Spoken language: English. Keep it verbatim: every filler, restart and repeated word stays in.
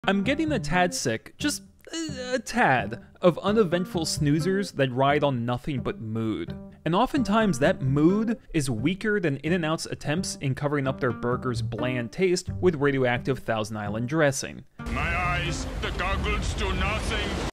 I'm getting a tad sick, just a, a tad, of uneventful snoozers that ride on nothing but mood. And oftentimes that mood is weaker than In-N-Out's attempts in covering up their burger's bland taste with radioactive Thousand Island dressing. My eyes, the goggles do nothing.